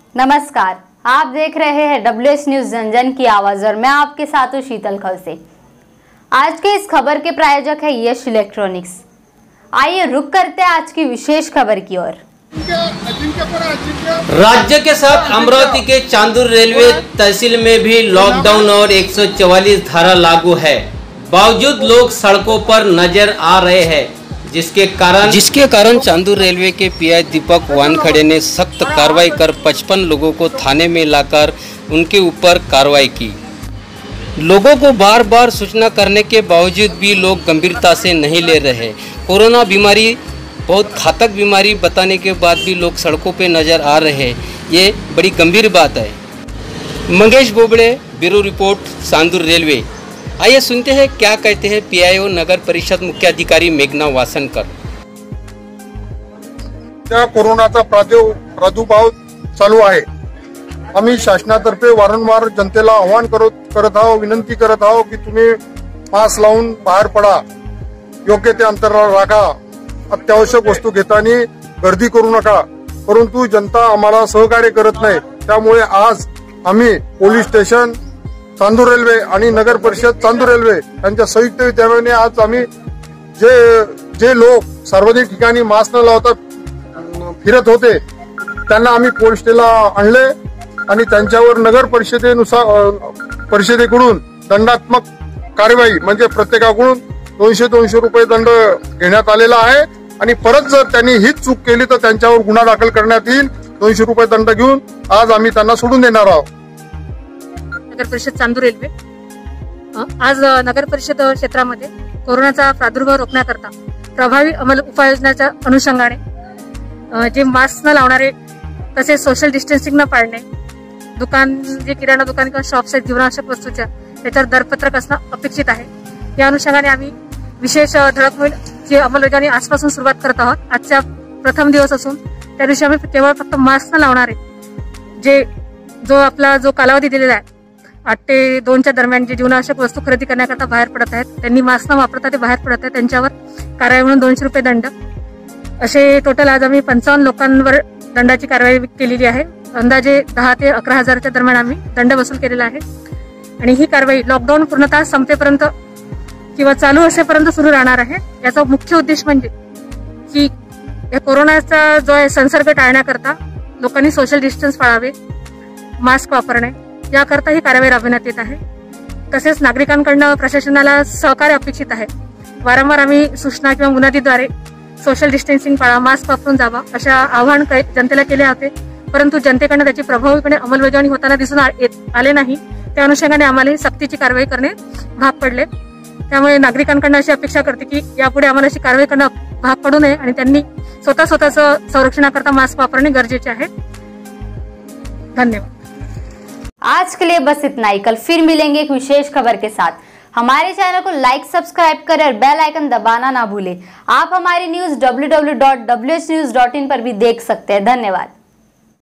नमस्कार, आप देख रहे हैं WH न्यूज जन जन की आवाज और मैं आपके साथ हूँ शीतल खलसे। आज के इस खबर के प्रायोजक है यश इलेक्ट्रॉनिक्स। आइए रुक करते हैं आज की विशेष खबर की ओर। राज्य के साथ अमरावती के चांदूर रेलवे तहसील में भी लॉकडाउन और 144 धारा लागू है। बावजूद लोग सड़कों पर नजर आ रहे हैं, जिसके कारण चांदूर रेलवे के पीआई दीपक वानखड़े ने सख्त कार्रवाई कर 55 लोगों को थाने में लाकर उनके ऊपर कार्रवाई की। लोगों को बार बार सूचना करने के बावजूद भी लोग गंभीरता से नहीं ले रहे। कोरोना बीमारी बहुत घातक बीमारी बताने के बाद भी लोग सड़कों पे नजर आ रहे हैं, ये बड़ी गंभीर बात है। Mangesh Bobade, bureau report, Chandur Railway. आइए सुनते हैं क्या कहते हैं पीआईओ नगर परिषद मुख्य अधिकारी मेघना वासनकर। त्या कोरोनाचा प्रादुर्भाव चालू आहे। आम्ही शासनातर्फे वारंवार जनतेला आवाहन करत आहोत, विनंती करत आहोत की तुम्ही मास्क लावून बाहेर पडा, योग्य ते अंतराळ राखा, अत्यावश्यक वस्तू घेताना गर्दी करू नका। परंतु जनता आम्हाला सहकार्य करत नाही, त्यामुळे आज आम्ही पोलीस स्टेशन, चांदूर रेल्वे आणि नगर परिषद चांदूर रेल्वे यांच्या संयुक्त विद्यमाने आज आम्ही जे लोक सार्वजनिक ठिकाणी मास्क न लावता फिरत होते त्यांना आम्ही पोलीस स्टेशनला आणले आणि त्यांच्यावर नगर परिषदेकडून दंडात्मक कार्यवाही म्हणजे प्रत्येकाकडून 200 रुपये दंड घेण्यात आलेला आहे आणि परत जर त्यांनी हीच चूक केली तर त्यांच्यावर गुन्हा दाखल करण्यात येईल। 200 रुपये दंड घेऊन आज आम्ही त्यांना सोडून देणार आहोत। नगर परिषद चांदूर रेल्वे आज नगर परिषद क्षेत्रामध्ये कोरोनाचा प्रादुर्भाव रोखण्याकरता प्रभावी अंमल उपाययोजनाच्या अनुषंगाने जे मास्क न लावणारे, तसेच सोशल डिस्टन्सिंग न पाळणे, दुकान जे किराणा दुकान किंवा शॉप्स आहेत जीवनावश्यक वस्तूच्या, त्याच्यावर दरपत्रक असणं अपेक्षित आहे। या अनुषंगाने आम्ही विशेष धडक मोहीमची अंमलबजावणी आजपासून सुरुवात करत आहोत। आजचा प्रथम दिवस असून त्या दिवशी आम्ही केवळ फक्त मास्क न लावणारे जो कालावधी दिलेला आहे 8 ते 2च्या दरम्यान जे जीवनावश्यक वस्तू खरेदी करण्याकरता बाहेर पडत आहेत, त्यांनी मास्क न वापरता ते बाहेर पडत आहेत, त्यांच्यावर कारवाई म्हणून 200 रुपये दंड, असे टोटल आज आम्ही 55 लोकांवर दंडाची कारवाई केलेली आहे। अंदाजे 10 ते 11,000च्या दरम्यान आम्ही दंड वसूल केलेला आहे आणि ही कारवाई लॉकडाऊन पूर्णतः संपेपर्यंत किंवा चालू असेपर्यंत सुरू राहणार आहे। याचा मुख्य उद्देश म्हणजे की या कोरोनाचा जो आहे संसर्ग टाळण्याकरता लोकांनी सोशल डिस्टन्स पाळावे, मास्क वापरणे, याकरता ही कारवाई राबविण्यात येत आहे। तसेच नागरिकांकडून प्रशासनाला सहकार्य अपेक्षित आहे। वारंवार आम्ही सूचना किंवा मुनादीद्वारे सोशल डिस्टन्सिंग पाळा, मास्क वापरून जावा अशा आवाहन जनतेला केले होते, परंतु जनतेकडून त्याची प्रभावीपणे अंमलबजावणी होताना दिसून आले नाही। त्या अनुषंगाने आम्हाला सक्तीची कारवाई करणे भाग पडले। त्यामुळे नागरिकांकडून अशी अपेक्षा करते की यापुढे आम्हाला अशी कारवाई करणं भाग पडू नये आणि त्यांनी स्वतःचं संरक्षणाकरता मास्क वापरणे गरजेचे आहे। धन्यवाद। आज के लिए बस इतना ही। कल फिर मिलेंगे एक विशेष खबर के साथ। हमारे चैनल को लाइक, सब्सक्राइब करें और बेल आइकन दबाना ना भूलें। आप हमारी न्यूज www.whnews.in पर भी देख सकते हैं। धन्यवाद।